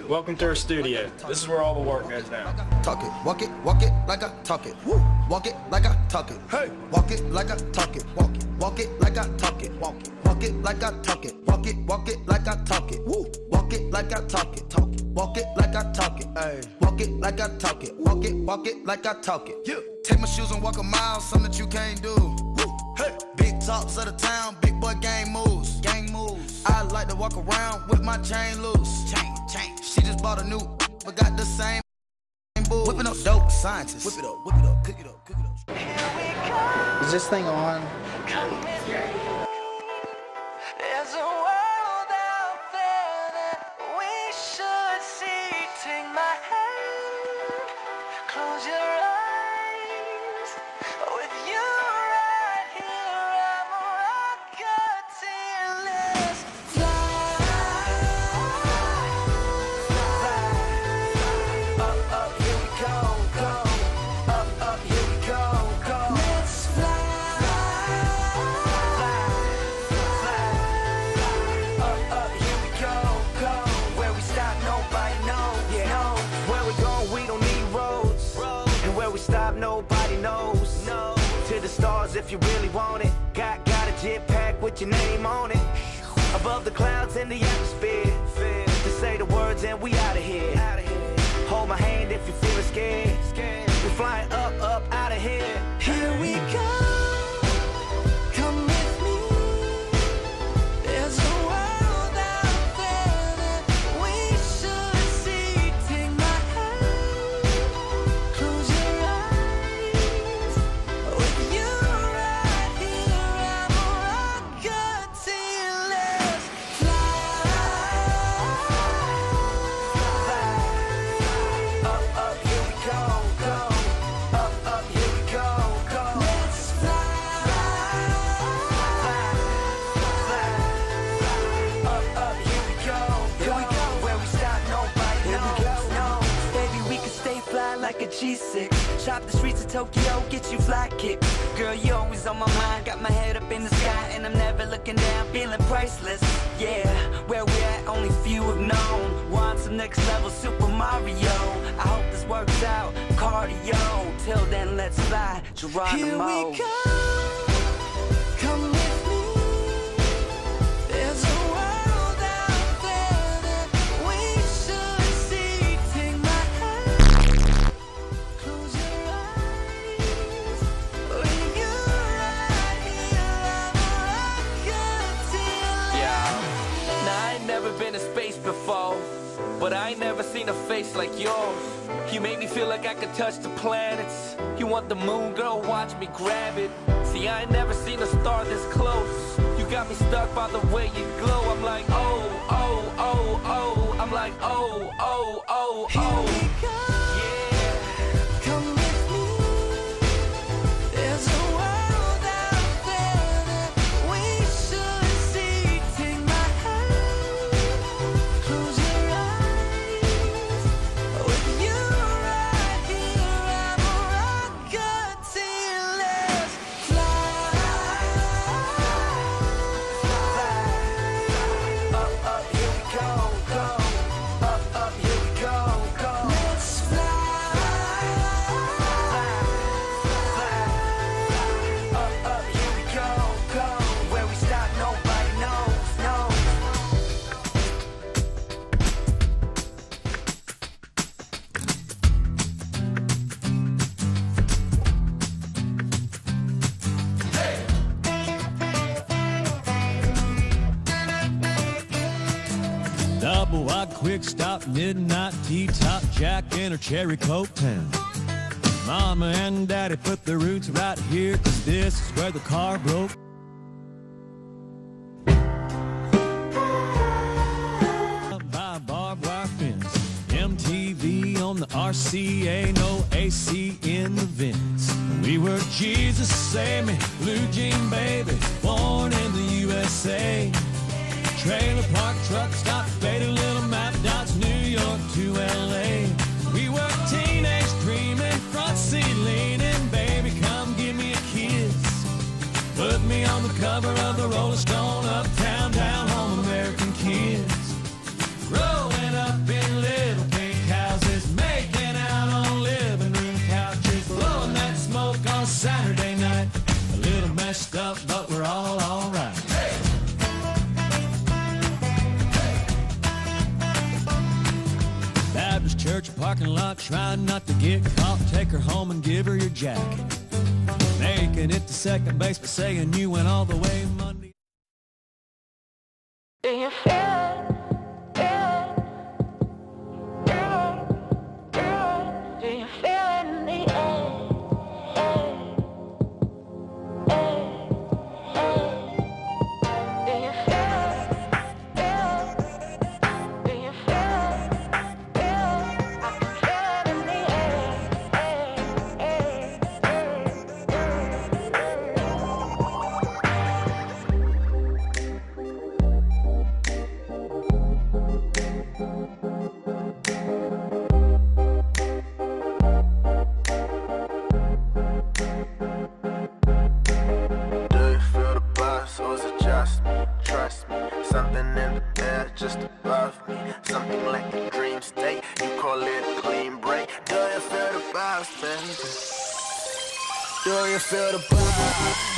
Welcome to our studio. This is where all the work goes down. Talk it, walk it like I talk it. Woo. Walk it like I talk it. Hey, walk it like I talk it. Walk it like I talk it. Walk it like I talk it. Walk it like I talk it. Woo. Walk it like I talk it. Walk it like I talk it. Hey, walk it like I talk it. Walk it like I talk it. Yeah. Take my shoes and walk a mile, something that you can't do. Woo. Hey, big talks of the town, big boy gang moves. I like to walk around with my chain loose. Chain. She just bought a new, but got the same boo. Whipping up dope, scientists. Whip it up, cook it up. Is this thing on? There's a world out there that we should see. Take my hand, close your eyes. With you right here, I'm a rocket till let's fly. Up, here we go. Up, here we go. Let's fly. Up, here we go. Where we stop, nobody knows. Where we going, we don't need roads. And where we stop, nobody knows. To the stars if you really want it. Got a jet pack with your name on it. Above the clouds in the atmosphere. To say the words and we out of here. Hold my hand if you're feeling scared. We're flying up, out of here. Here we go. Come with me. There's a world out there that we should see. Take my hand, close your eyes. With you right here, I'm a rocket till let's fly. Up, here we go. Up, here we go. Let's fly. Up, here we go. Where we stop, nobody knows. Baby, we can stay fly like a G6. Chop the streets of Tokyo, get you fly kick. Girl, you always on my mind. Got my head up in the sky and I'm never looking down, feeling priceless. Yeah, where we at, only few have known. We're on some next level Super Mario. I hope this works out, cardio. Till then, let's fly, Geronimo. Here we go. Come with me. There's a world out there that we should see. Take my hand, close your eyes. With you right here, I'm a rocket till Now, I ain't never been to space before, but I ain't never seen a face like yours. You make me feel like I could touch the planets. You want the moon, girl, watch me grab it. See, I ain't never seen a star this close. You got me stuck by the way you glow. I'm like, oh. I'm like, oh. Here we go. Yeah. Come with me. There's a world out there that we should see. Take my hand, close your eyes. With you right here, I'm a rocket till let's fly. Up, here we go. Up, here we go. Let's fly. Up, here we go. Where we stop, nobody knows. Double wide, quick stop, midnight tea top, Jack in her cherry coke town. Mama and Daddy put their roots right here, 'cause this is where the car broke. By barbed wire fence, MTV on the RCA, no AC in the vents. We were Jesus save me, blue jean baby, born in the USA. Trailer park, truck stop, faded little map dots, New York to LA. We were teenage dreaming, front seat leaning, baby, come give me a kiss. Put me on the cover of the Rolling Stone, uptown, down home, American kids. Growing up in Liv messed up, but we're all alright. Baptist church parking lot, trying not to get caught. Take her home and give her your jacket. Making it to second base, but saying you went all the way Monday. Do you feel it? Do you feel it in the air? Do you feel it? Do you feel it? I can feel it in the Something in the air just above me. Something like a dream state. You call it a clean break. Do you feel the vibes, baby? Do you feel the vibes?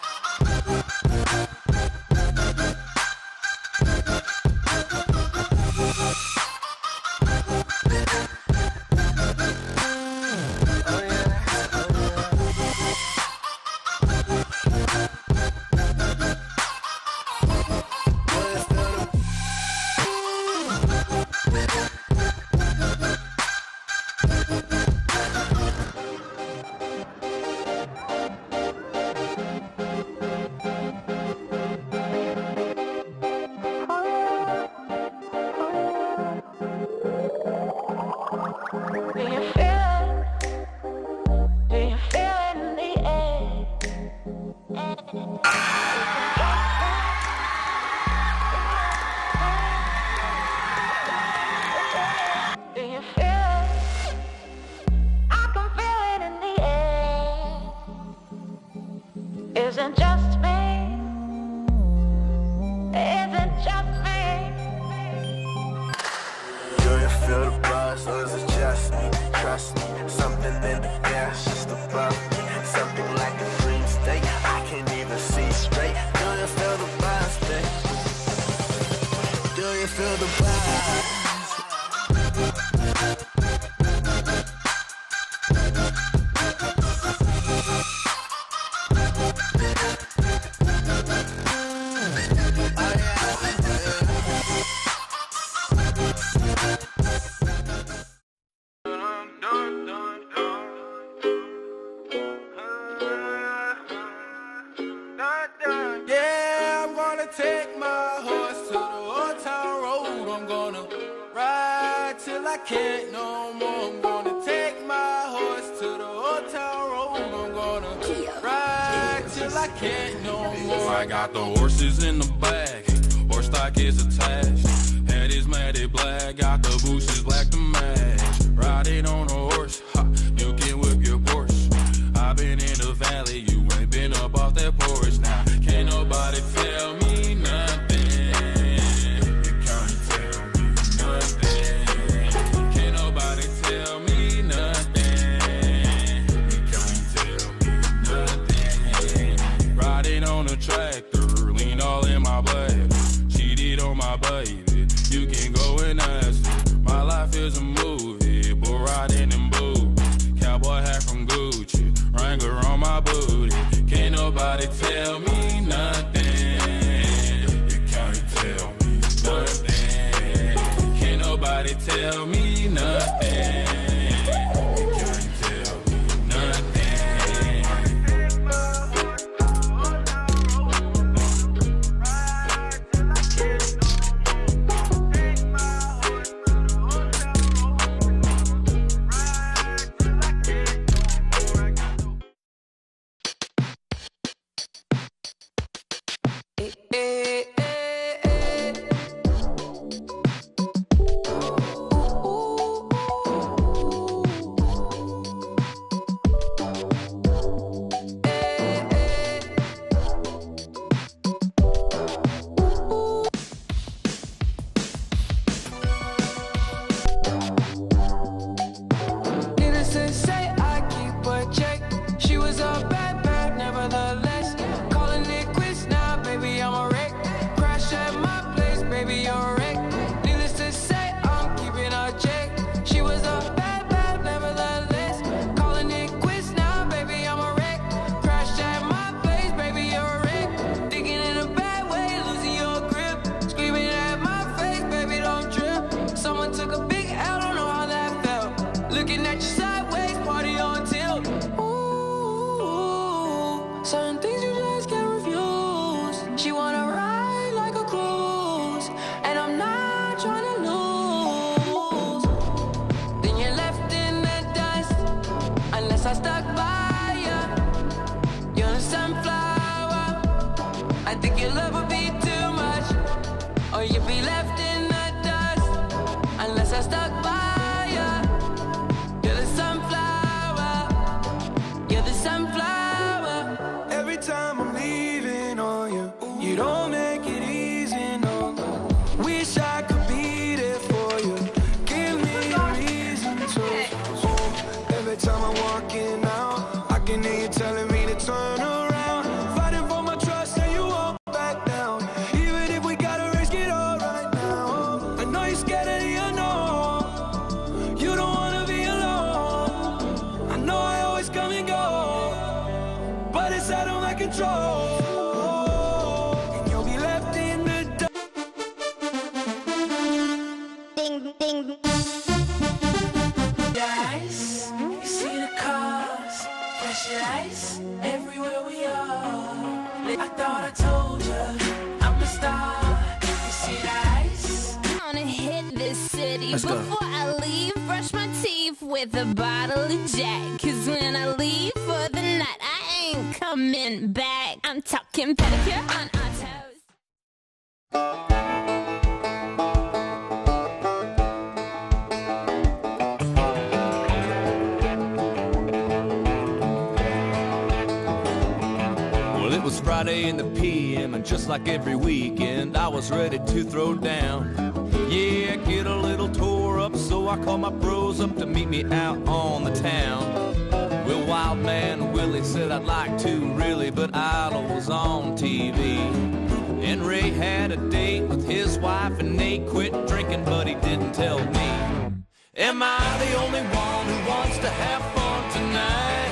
Isn't just me. Isn't just me. Do you feel the buzz or is it just me? Trust me, something in the air just above me. Something like a dream state. I can't even see straight. Do you feel the buzz, babe? Do you feel the buzz? Yeah, I'm gonna take my horse to the old town road. I'm gonna ride till I can't no more. I'm gonna take my horse to the old town road. I'm gonna ride till I can't no more. I got the horses in the bag, horse stock is attached. Head is matted black, got the bushes black to match. Riding on a horse, ha, you can whip your Porsche. I've been in the valley, you ain't been up off that porch. Now, can't nobody tell me nothing. You can't tell me nothing. Can't nobody tell me nothing. You can't tell me nothing. Riding on a tractor, lean all in my blood. Cheated on my baby, you can go and ask her. My life is a movie, bull riding in boots. Cowboy hat from Gucci, Wrangler on my booty. Can't nobody tell me nothing. You can't tell me nothing. Can't nobody tell me nothing. You can't tell me nothing. I thought I told you, I'm a star. You see that ice? I wanna hit this city. Let's go. Before I leave, brush my teeth with a bottle of Jack. Cause when I leave for the night, I ain't coming back. I'm talking pedicure on our toes. Well, it was Friday in the PM, and just like every weekend, I was ready to throw down. Yeah, get a little tore up, so I called my bros up to meet me out on the town. Well, Wild Man Willie said I'd like to really, but Isla was on TV. And Ray had a date with his wife, and Nate quit drinking, but he didn't tell me. Am I the only one who wants to have fun tonight?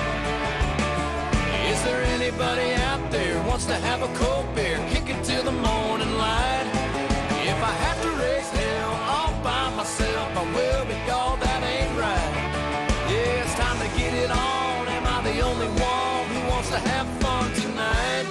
Is there anybody out there who wants to have a cold beer, kick it till the morning light? If I have to raise hell all by myself, I will, but y'all, that ain't right. Yeah, it's time to get it on. Am I the only one who wants to have fun tonight?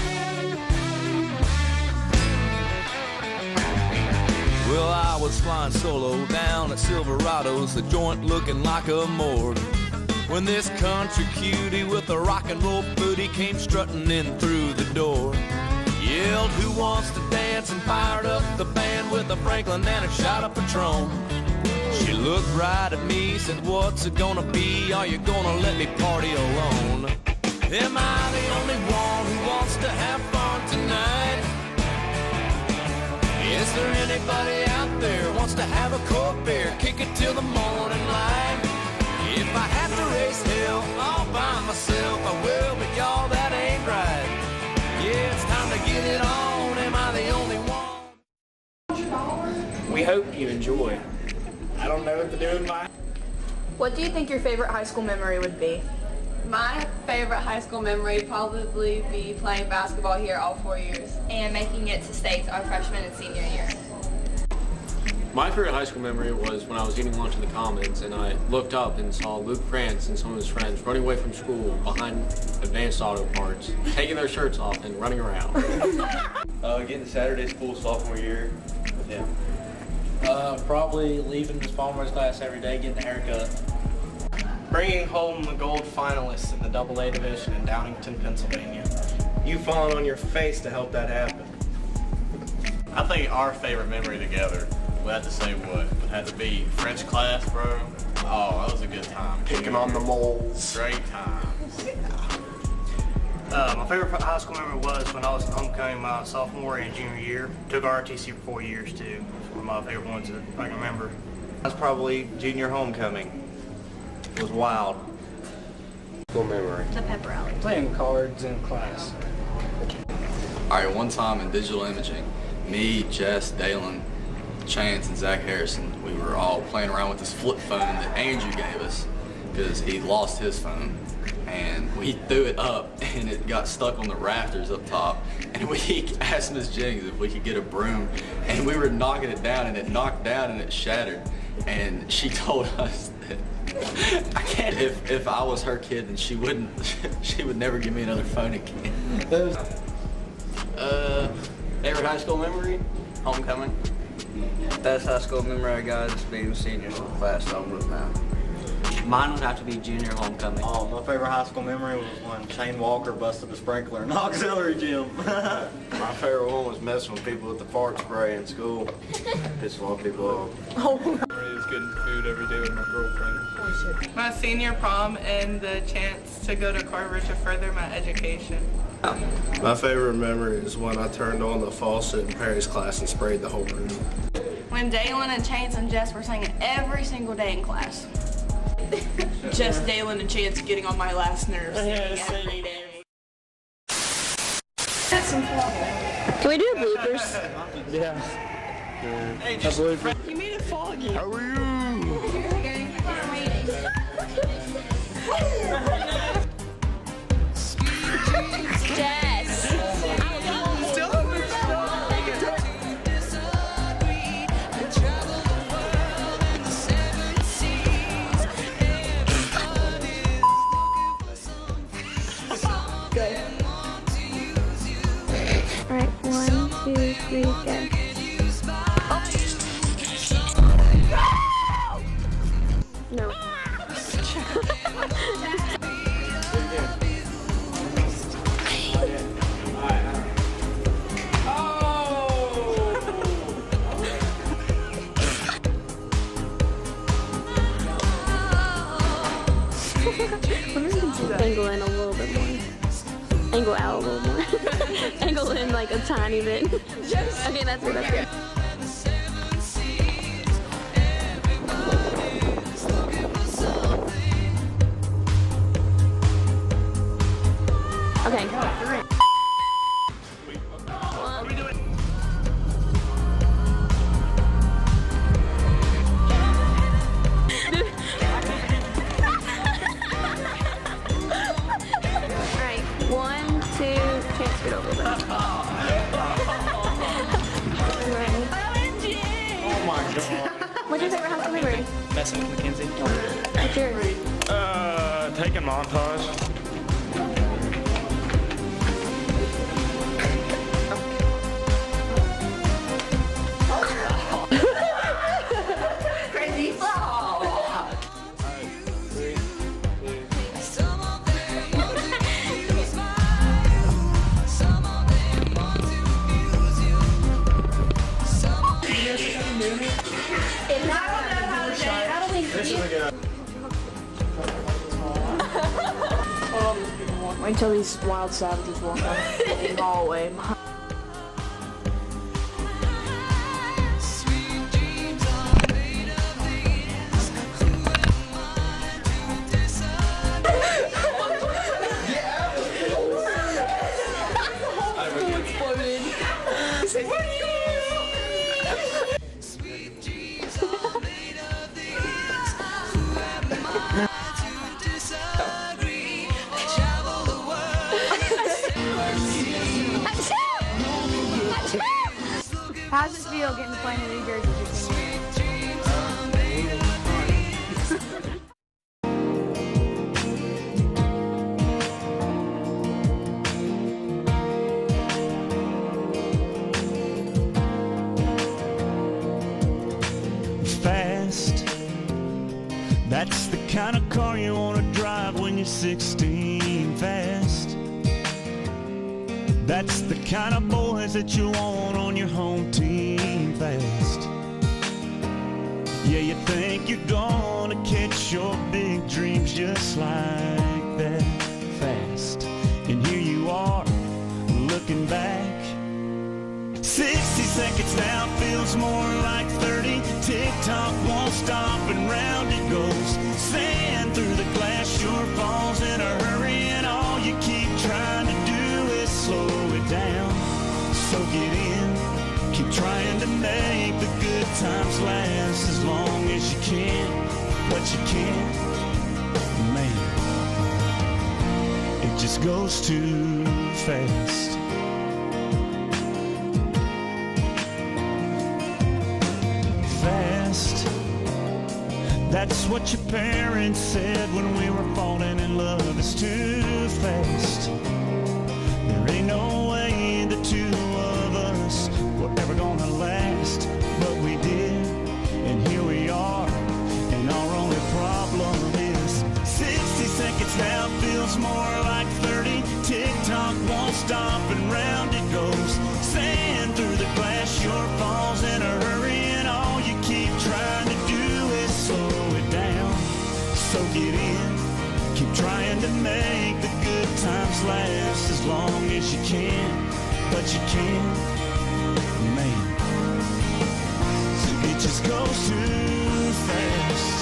Well, I was flying solo down at Silverado's, the joint looking like a morgue, when this country cutie with a rock and roll booty came strutting in through the door. Yelled, who wants to dance, and fired up the band with a Franklin and a shot of Patron. She looked right at me, said, what's it gonna be? Are you gonna let me party alone? Am I the only one who wants to have fun tonight? Is there anybody out there who wants to have a cold beer, kick it till the morning light? If I have to raise hell all by myself, I will, but y'all, that ain't right. Yeah, it's time to get it on. Am I the only one? We hope you enjoy. I don't know what to do with my... What do you think your favorite high school memory would be? My favorite high school memory would probably be playing basketball here all 4 years. And making it to states our freshman and senior year. My favorite high school memory was when I was eating lunch in the Commons and I looked up and saw Luke France and some of his friends running away from school behind Advanced Auto Parts, taking their shirts off and running around. Getting to Saturday school sophomore year with him. Probably leaving Miss Palmer's class every day, getting a haircut. Bringing home the gold finalists in the AA division in Downingtown, Pennsylvania. You falling on your face to help that happen. I think our favorite memory together, we had to say what, would have to be French class, bro. Oh, that was a good time. Picking on the moles. Great times. My favorite high school memory was when I was at homecoming my sophomore and junior year. Took ROTC for 4 years too. It's one of my favorite ones that I can remember. That's probably junior homecoming. It was wild. Cool memory. The pep rally. Playing cards in class. Alright, one time in digital imaging, me, Jess, Dalen, Chance, and Zach Harrison, we were all playing around with this flip phone that Andrew gave us because he lost his phone. And we threw it up and it got stuck on the rafters up top. And we asked Miss Jennings if we could get a broom, and we were knocking it down and it knocked down and it shattered. And she told us that I can't, if I was her kid, then she would never give me another phone again. Favorite high school memory? Homecoming. Best high school memory I got is being seniors in the class I'm with now. Mine would have to be junior homecoming. Oh, my favorite high school memory was when Shane Walker busted a sprinkler in the auxiliary gym. My favorite one was messing with people with the fart spray in school. Pissed a lot of people off. Oh. Is getting food every day with my girlfriend. My senior prom and the chance to go to Carver to further my education. My favorite memory is when I turned on the faucet in Perry's class and sprayed the whole room. When Dalen and Chance and Jess were singing every single day in class. Just Dalen and Chance getting on my last nerves. Every day. Can we do bloopers? Yeah. Hey, you made it foggy. How are you? Jess. 2, 3, go. No. Angle in a little bit more. Angle out a little more. Angle in like a tiny bit. Okay, that's good, that's good. Okay. What's your favorite high school memory? Messing with Mackenzie. What's yours? Taking Montage. Crazy fall. Wait until these wild savages walk out in the hallway. How does it feel getting to play in the New Jersey your senior year? Fast. That's the kind of car you want to drive when you're 16. Fast. That's the kind of boys that you want on your home team. Fast. Yeah, you think you're gonna catch your big dreams just like that. Fast. And here you are, looking back. 60 seconds now feels more like 30. Tick-tock won't stop and round it goes. Sand through the glass sure falls in a hurry, and all you keep trying to do is slow it down. Soak it in. Keep trying to make the good times last as long as you can. But you can't. Man, it just goes too fast. Fast. That's what your parents said when we were falling in love. It's too fast. There ain't no way the two of us were ever gonna last, but we did, and here we are. And our only problem is 60 seconds now feels more like 30. Tick-tock won't stop and round it goes. Sand through the glass sure falls in a hurry, and all you keep trying to do is slow it down. Soak it in. Keep trying to make the good times last as long as you can, but you can't. Man, it just goes too fast.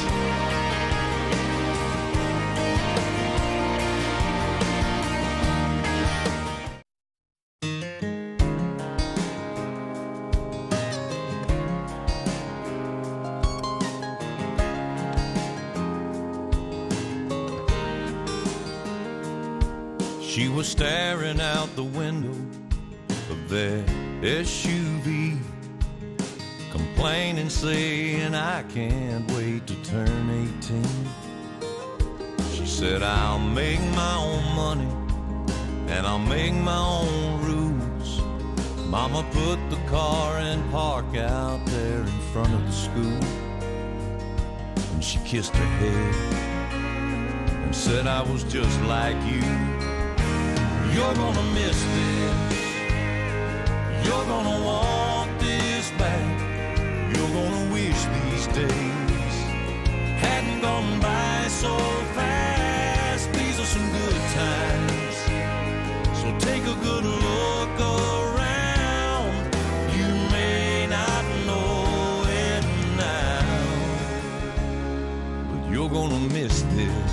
She was staring out the window of that SUV, complaining, saying, I can't wait to turn 18. She said, I'll make my own money and I'll make my own rules. Mama put the car in park out there in front of the school, and she kissed her head and said, I was just like you. You're gonna miss this. You're gonna want this back. You're gonna wish these days hadn't gone by so fast. These are some good times, so take a good look around. You may not know it now, but you're gonna miss this.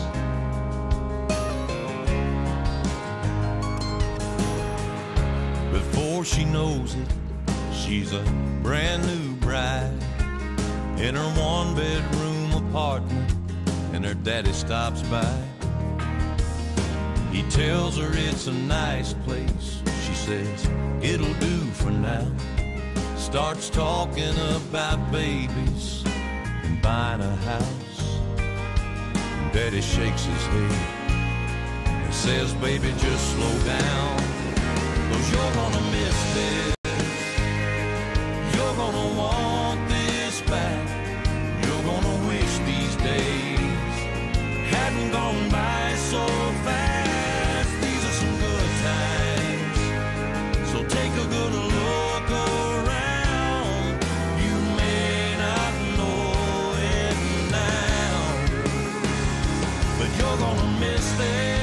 Before she knows it, she's a brand new bride in her one-bedroom apartment, and her daddy stops by. He tells her it's a nice place. She says, it'll do for now. Starts talking about babies and buying a house. Daddy shakes his head and says, baby, just slow down, 'cause you're gonna miss this. You're gonna want this back. You're gonna wish these days hadn't gone by so fast. These are some good times, so take a good look around. You may not know it now, but you're gonna miss this.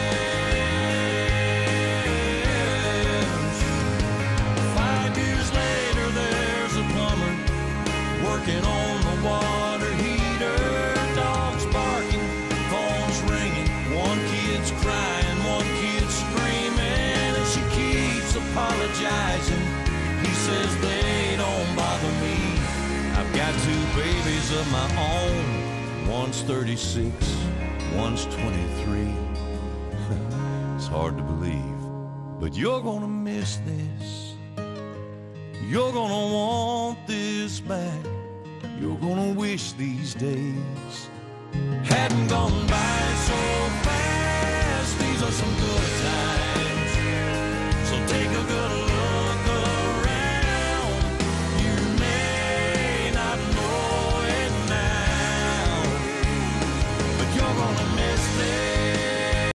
5 years later, there's a plumber working on the water heater. Dogs barking, phones ringing, one kid's crying, one kid's screaming, and she keeps apologizing. He says, they don't bother me. I've got 2 babies of my own. One's 36, one's 23. It's hard to believe, but you're gonna miss this. You're gonna want this back. You're gonna wish these days hadn't gone by so